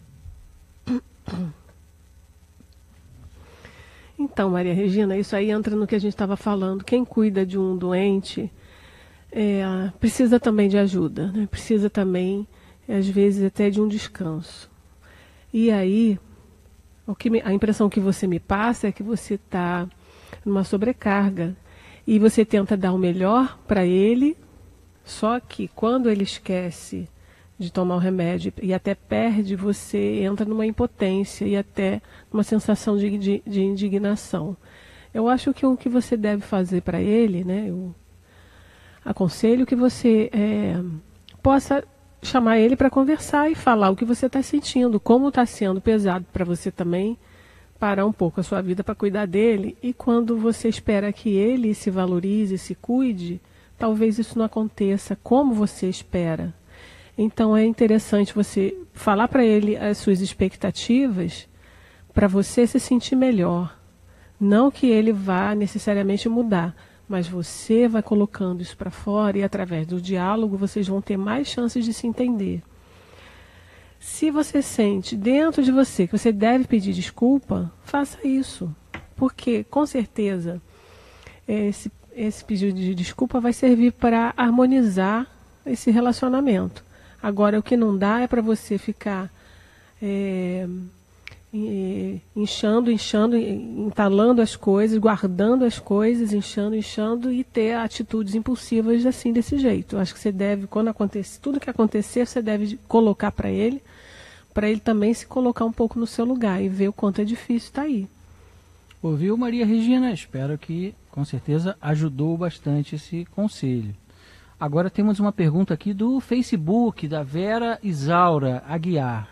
D: Então, Maria Regina, isso aí entra no que a gente estava falando. Quem cuida de um doente é, precisa também de ajuda, né? Precisa também, às vezes, até de um descanso. E aí, o que me, a impressão que você me passa é que você está numa sobrecarga e você tenta dar o melhor para ele, só que quando ele esquece de tomar o remédio e até perde, você entra numa impotência e até numa sensação de, de, de indignação. Eu acho que o que você deve fazer para ele, né, eu aconselho que você é, possa chamar ele para conversar e falar o que você está sentindo, como está sendo pesado para você também, parar um pouco a sua vida para cuidar dele, e quando você espera que ele se valorize, se cuide, talvez isso não aconteça como você espera. Então é interessante você falar para ele as suas expectativas para você se sentir melhor. Não que ele vá necessariamente mudar, mas você vai colocando isso para fora e através do diálogo vocês vão ter mais chances de se entender. Se você sente dentro de você que você deve pedir desculpa, faça isso. Porque, com certeza, esse, esse pedido de desculpa vai servir para harmonizar esse relacionamento. Agora, o que não dá é para você ficar é, inchando, inchando, entalando as coisas, guardando as coisas, inchando, inchando e ter atitudes impulsivas assim, desse jeito. Eu acho que você deve, quando acontecer, tudo que acontecer, você deve colocar para ele, para ele também se colocar um pouco no seu lugar e ver o quanto é difícil estar aí.
C: Ouviu, Maria Regina? Espero que, com certeza, ajudou bastante esse conselho. Agora temos uma pergunta aqui do Facebook, da Vera Isaura Aguiar.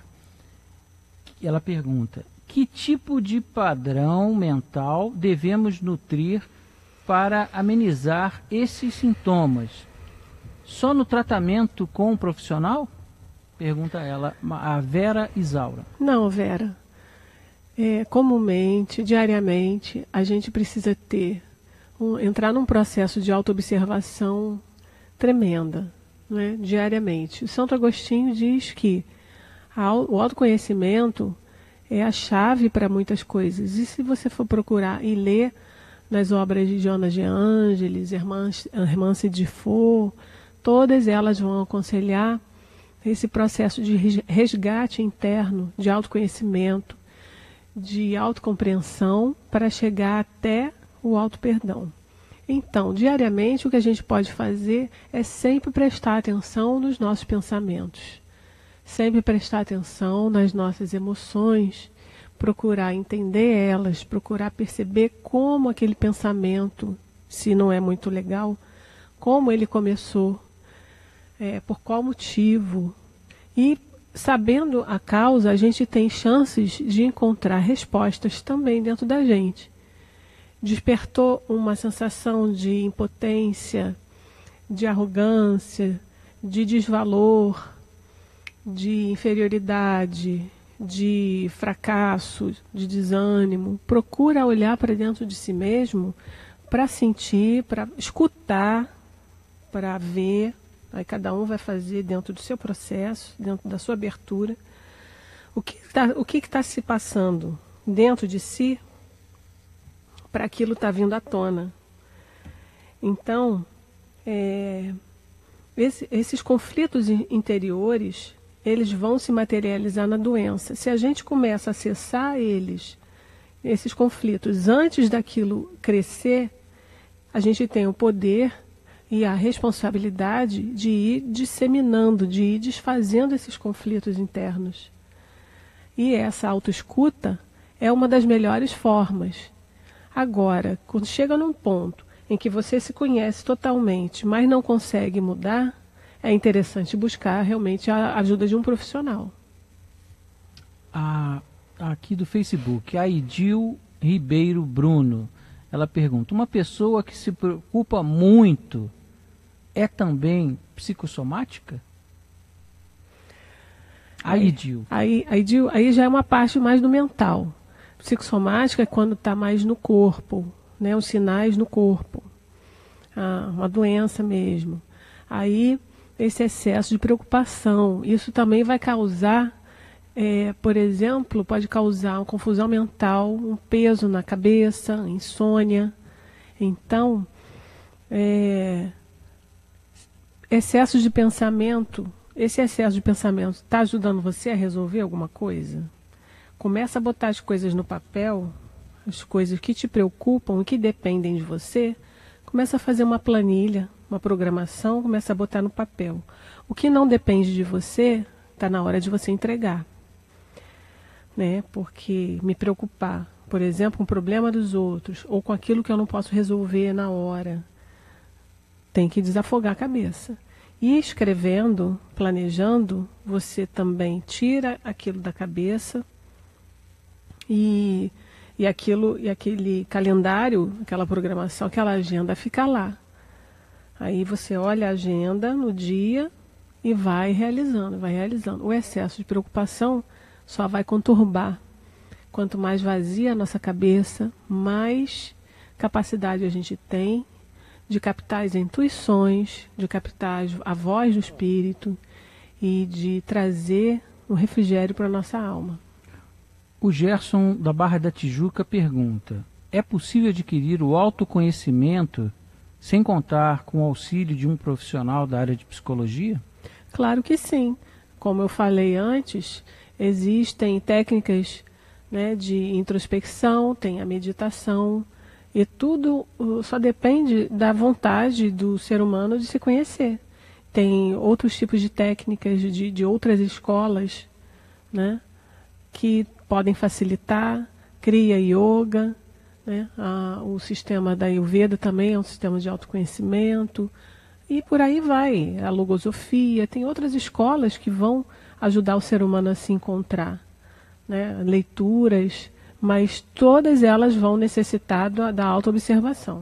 C: Ela pergunta: que tipo de padrão mental devemos nutrir para amenizar esses sintomas? Só no tratamento com um profissional? Pergunta ela, a Vera Isaura.
D: Não, Vera. É, comumente, diariamente, a gente precisa ter, um, entrar num processo de autoobservação tremenda, né, diariamente. O Santo Agostinho diz que a, o autoconhecimento é a chave para muitas coisas. E se você for procurar e ler nas obras de Jonas de Ângeles, Hermance de Faux, todas elas vão aconselhar esse processo de resgate interno, de autoconhecimento, de autocompreensão, para chegar até o auto-perdão. Então, diariamente, o que a gente pode fazer é sempre prestar atenção nos nossos pensamentos, sempre prestar atenção nas nossas emoções, procurar entender elas, procurar perceber como aquele pensamento, se não é muito legal, como ele começou, é, por qual motivo. E, sabendo a causa, a gente tem chances de encontrar respostas também dentro da gente. Despertou uma sensação de impotência, de arrogância, de desvalor, de inferioridade, de fracasso, de desânimo. Procura olhar para dentro de si mesmo para sentir, para escutar, para ver. Aí cada um vai fazer dentro do seu processo, dentro da sua abertura. O que está o que está se passando dentro de si para aquilo estar vindo à tona. Então, é, esse, esses conflitos interiores, eles vão se materializar na doença. Se a gente começa a acessar eles, esses conflitos, antes daquilo crescer, a gente tem o poder e a responsabilidade de ir disseminando, de ir desfazendo esses conflitos internos. E essa autoescuta é uma das melhores formas. Agora, quando chega num ponto em que você se conhece totalmente, mas não consegue mudar, é interessante buscar realmente a ajuda de um profissional.
C: A, aqui do Facebook, a Idil Ribeiro Bruno, ela pergunta: uma pessoa que se preocupa muito é também psicossomática? Aí, Idil.
D: Aí, aí, Idil, aí já é uma parte mais do mental. Psicossomática é quando está mais no corpo, né, os sinais no corpo, ah, uma doença mesmo. Aí, esse excesso de preocupação, isso também vai causar, é, por exemplo, pode causar uma confusão mental, um peso na cabeça, insônia. Então, é, excesso de pensamento, esse excesso de pensamento está ajudando você a resolver alguma coisa? Começa a botar as coisas no papel, as coisas que te preocupam e que dependem de você. Começa a fazer uma planilha, uma programação, começa a botar no papel. O que não depende de você, está na hora de você entregar. Né? Porque me preocupar, por exemplo, com o problema dos outros, ou com aquilo que eu não posso resolver na hora, tem que desafogar a cabeça. E escrevendo, planejando, você também tira aquilo da cabeça. E, e, aquilo, e aquele calendário, aquela programação, aquela agenda fica lá. Aí você olha a agenda no dia e vai realizando, vai realizando. O excesso de preocupação só vai conturbar. Quanto mais vazia a nossa cabeça, mais capacidade a gente tem de captar as intuições, de captar a voz do espírito e de trazer um refrigério para a nossa alma.
C: O Gerson da Barra da Tijuca pergunta: é possível adquirir o autoconhecimento sem contar com o auxílio de um profissional da área de psicologia?
D: Claro que sim. Como eu falei antes, existem técnicas, né, de introspecção, tem a meditação, e tudo uh, só depende da vontade do ser humano de se conhecer. Tem outros tipos de técnicas de, de outras escolas, né, que podem facilitar. Kriya Yoga, né, a, o sistema da Ayurveda também é um sistema de autoconhecimento, e por aí vai. A logosofia, tem outras escolas que vão ajudar o ser humano a se encontrar, né, leituras, mas todas elas vão necessitar da, da autoobservação.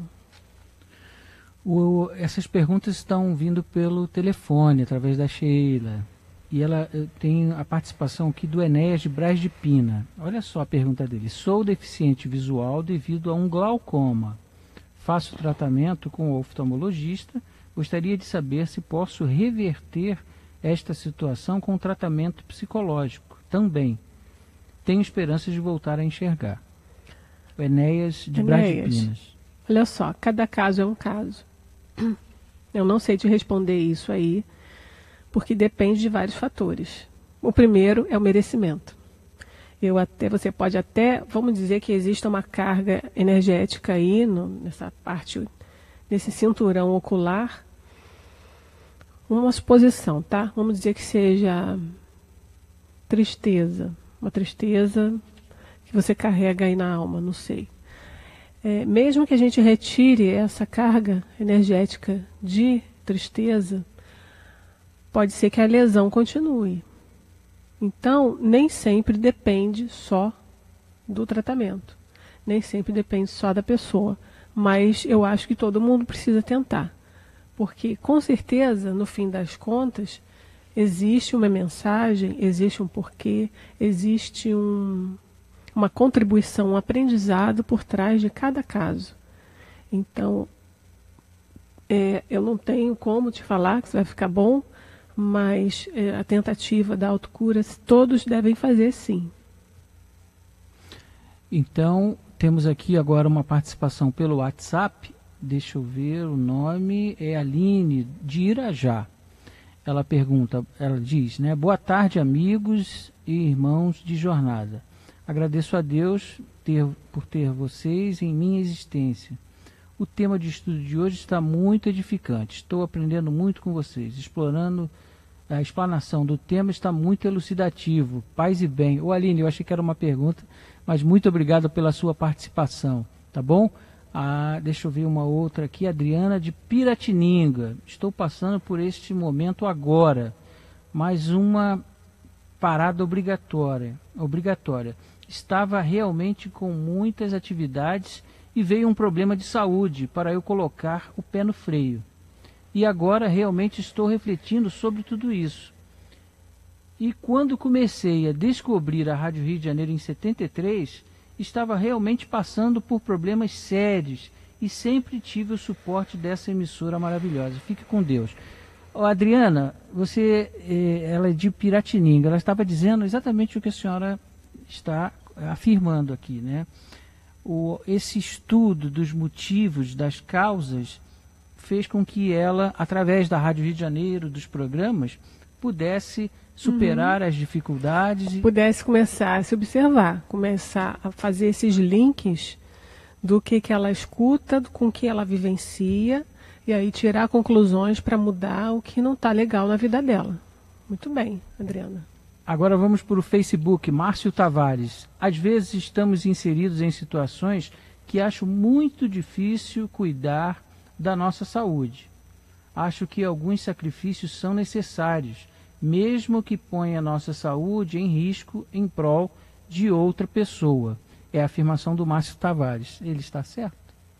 C: O, essas perguntas estão vindo pelo telefone, através da Sheila. E ela tem a participação aqui do Enéas de Braz de Pina. Olha só a pergunta dele. Sou deficiente visual devido a um glaucoma. Faço tratamento com o oftalmologista. Gostaria de saber se posso reverter esta situação com tratamento psicológico também. Tenho esperanças de voltar a enxergar. O Enéas de Braz de Pinas.
D: Olha só, cada caso é um caso. Eu não sei te responder isso aí, porque depende de vários fatores. O primeiro é o merecimento. Eu até, você pode até, vamos dizer que exista uma carga energética aí, no, nessa parte, nesse cinturão ocular, uma suposição, tá? Vamos dizer que seja tristeza, uma tristeza que você carrega aí na alma, não sei. É, mesmo que a gente retire essa carga energética de tristeza, pode ser que a lesão continue. Então, nem sempre depende só do tratamento. Nem sempre depende só da pessoa. Mas eu acho que todo mundo precisa tentar. Porque, com certeza, no fim das contas, existe uma mensagem, existe um porquê, existe um, uma contribuição, um aprendizado por trás de cada caso. Então, é, eu não tenho como te falar que isso vai ficar bom, mas é, a tentativa da autocura todos devem fazer, sim.
C: Então, temos aqui agora uma participação pelo WhatsApp. Deixa eu ver, o nome é Aline, de Irajá. Ela pergunta, ela diz, né? Boa tarde, amigos e irmãos de jornada. Agradeço a Deus ter, por ter vocês em minha existência. O tema de estudo de hoje está muito edificante. Estou aprendendo muito com vocês. Explorando a explanação do tema está muito elucidativo. Paz e bem. Ô Aline, eu achei que era uma pergunta, mas muito obrigado pela sua participação, tá bom? Ah, deixa eu ver uma outra aqui, Adriana de Piratininga. Estou passando por este momento agora. Mais uma parada obrigatória. obrigatória. Estava realmente com muitas atividades e veio um problema de saúde para eu colocar o pé no freio. E agora realmente estou refletindo sobre tudo isso. E quando comecei a descobrir a Rádio Rio de Janeiro em setenta e três, estava realmente passando por problemas sérios e sempre tive o suporte dessa emissora maravilhosa. Fique com Deus. Oh, Adriana, você, eh, ela é de Piratininga, ela estava dizendo exatamente o que a senhora está afirmando aqui, né? O, esse estudo dos motivos, das causas, fez com que ela, através da Rádio Rio de Janeiro, dos programas, pudesse superar uhum. as dificuldades. E... pudesse começar a se observar, começar a fazer esses links do que, que ela escuta, com o que ela vivencia, e aí tirar conclusões para mudar o que não está legal na vida dela. Muito bem, Adriana. Agora vamos para o Facebook, Márcio Tavares. Às vezes estamos inseridos em situações que acho muito difícil cuidar da nossa saúde. Acho que alguns sacrifícios são necessários, mesmo que ponha a nossa saúde em risco em prol de outra pessoa. É a afirmação do Márcio Tavares. Ele está certo?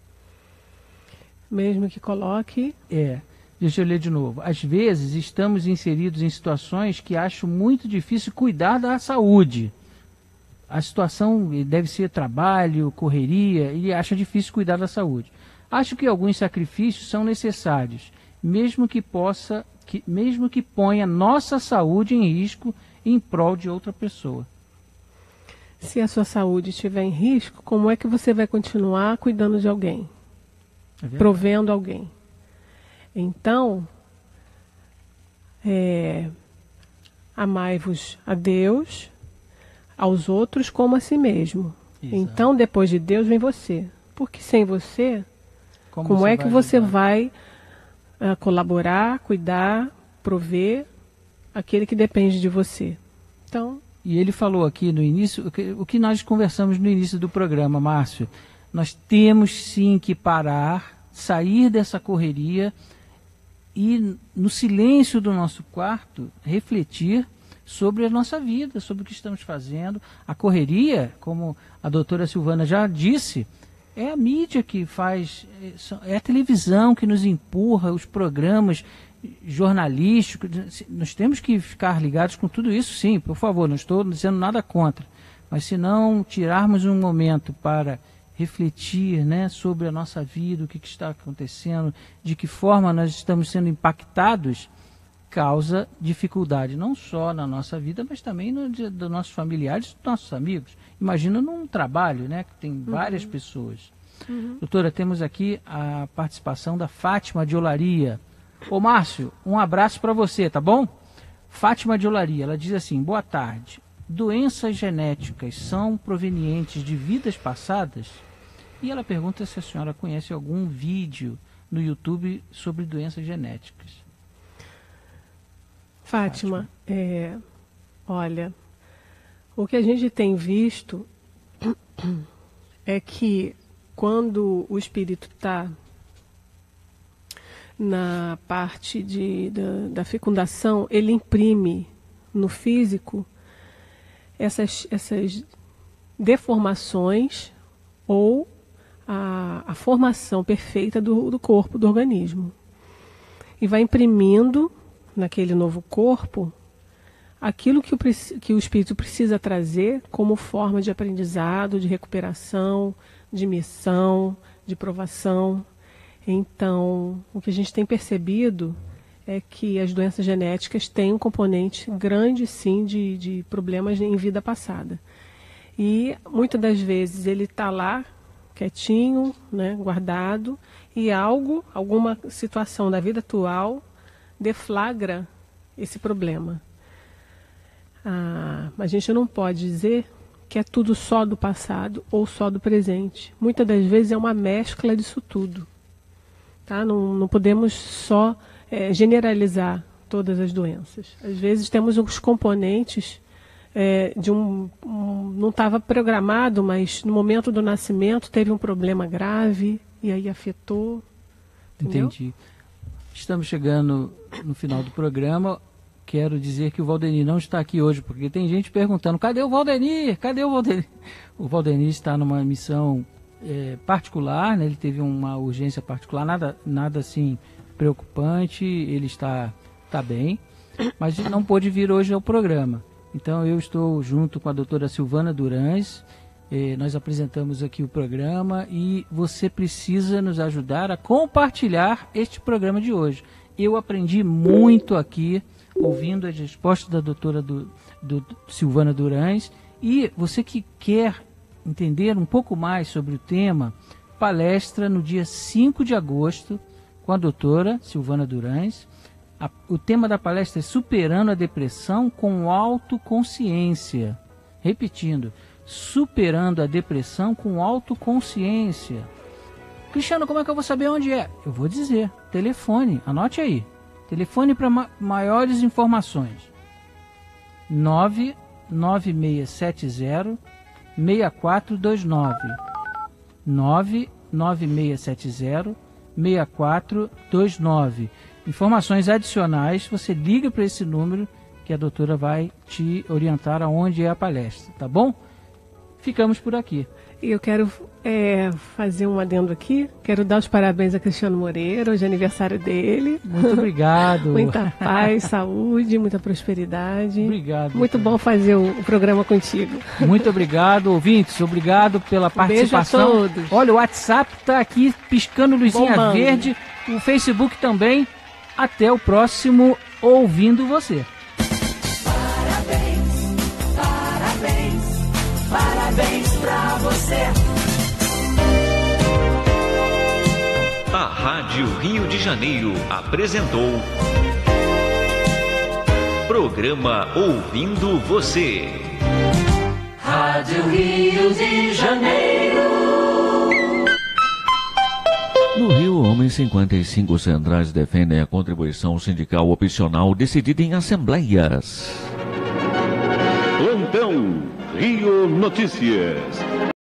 C: Mesmo que coloque... É. Deixa eu ler de novo. Às vezes estamos inseridos em situações que acho muito difícil cuidar da saúde. A situação deve ser trabalho, correria, e acha difícil cuidar da saúde. Acho que alguns sacrifícios são necessários, mesmo que possa, que, mesmo que ponha nossa saúde em risco em prol de outra pessoa.
D: Se a sua saúde estiver em risco, como é que você vai continuar cuidando de alguém? É provendo alguém? Então, é, amai-vos a Deus, aos outros como a si mesmo. Exato. Então, depois de Deus, vem você. Porque sem você, como, como você é que você ajudar? vai uh, colaborar, cuidar, prover aquele que depende de você? Então...
C: E ele falou aqui no início, o que, o que nós conversamos no início do programa, Márcio, nós temos sim que parar, sair dessa correria e, no silêncio do nosso quarto, refletir sobre a nossa vida, sobre o que estamos fazendo. A correria, como a doutora Silvana já disse, é a mídia que faz, é a televisão que nos empurra, os programas jornalísticos. Nós temos que ficar ligados com tudo isso, sim, por favor, não estou dizendo nada contra, mas se não tirarmos um momento para refletir, né, sobre a nossa vida, o que, que está acontecendo, de que forma nós estamos sendo impactados, causa dificuldade, não só na nossa vida, mas também no dia dos nossos familiares, dos nossos amigos. Imagina num trabalho, né, que tem várias uhum. pessoas. Uhum. Doutora, temos aqui a participação da Fátima de Olaria. Ô Márcio, um abraço para você, tá bom? Fátima de Olaria, ela diz assim: boa tarde. Doenças genéticas são provenientes de vidas passadas? E ela pergunta se a senhora conhece algum vídeo no YouTube sobre doenças genéticas.
D: Fátima, Fátima. É, olha, o que a gente tem visto é que quando o espírito está na parte de, da, da fecundação, ele imprime no físico essas, essas deformações ou a, a formação perfeita do, do corpo, do organismo. E vai imprimindo naquele novo corpo aquilo que o, que o espírito precisa trazer como forma de aprendizado, de recuperação, de missão, de provação. Então, o que a gente tem percebido é que as doenças genéticas têm um componente grande, sim, de, de problemas em vida passada. E, muitas das vezes, ele está lá, quietinho, né, guardado, e algo, alguma situação da vida atual deflagra esse problema. Ah, a gente não pode dizer que é tudo só do passado ou só do presente. Muitas das vezes é uma mescla disso tudo. Tá? Não, não podemos só é, generalizar todas as doenças. Às vezes temos os componentes é, de um, um... não estava programado, mas no momento do nascimento teve um problema grave e aí afetou. Entendeu?
C: Entendi. Estamos chegando no final do programa. Quero dizer que o Valdenir não está aqui hoje, porque tem gente perguntando, cadê o Valdenir? Cadê o Valdenir? O Valdenir está numa missão É, particular, né? Ele teve uma urgência particular, nada, nada assim preocupante, ele está, está bem, mas não pôde vir hoje ao programa. Então eu estou junto com a doutora Silvana Durães, eh, nós apresentamos aqui o programa e você precisa nos ajudar a compartilhar este programa de hoje. Eu aprendi muito aqui, ouvindo as respostas da doutora do, do Silvana Durães, e você que quer entender um pouco mais sobre o tema, palestra no dia cinco de agosto com a doutora Silvana Durães. A, o tema da palestra é Superando a Depressão com Autoconsciência. Repetindo, Superando a Depressão com Autoconsciência. Cristiano, como é que eu vou saber onde é? Eu vou dizer, telefone, anote aí. Telefone para ma maiores informações. nove nove seis sete zero seis quatro dois nove nove nove seis sete zero seis quatro dois nove. Informações adicionais, você liga para esse número que a doutora vai te orientar aonde é a palestra, tá bom? Ficamos por aqui.
D: E eu quero é, fazer um adendo aqui. Quero dar os parabéns a Cristiano Moreira, hoje é aniversário dele.
C: Muito obrigado.
D: Muita paz, saúde, muita prosperidade.
C: Obrigado.
D: Muito bom fazer o, o programa contigo.
C: Muito obrigado, ouvintes. Obrigado pela participação.
D: Beijo a todos.
C: Olha, o WhatsApp está aqui piscando luzinha Bombando. verde. O Facebook também. Até o próximo Ouvindo Você.
N: Parabéns.
B: Rádio Rio de Janeiro apresentou Programa Ouvindo Você.
N: Rádio Rio de Janeiro.
B: No Rio, homens cinquenta e cinco centrais defendem a contribuição sindical opcional decidida em assembleias.
P: Plantão Rio Notícias.